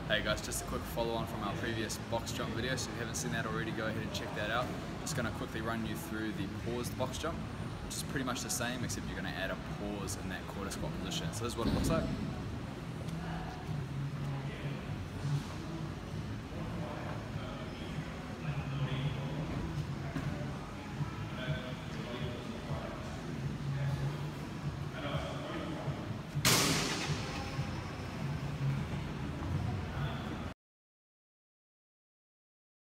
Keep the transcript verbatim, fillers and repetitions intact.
Hey guys, just a quick follow on from our previous box jump video, so if you haven't seen that already, go ahead and check that out. Just going to quickly run you through the paused box jump, which is pretty much the same, except you're going to add a pause in that quarter squat position. So this is what it looks like.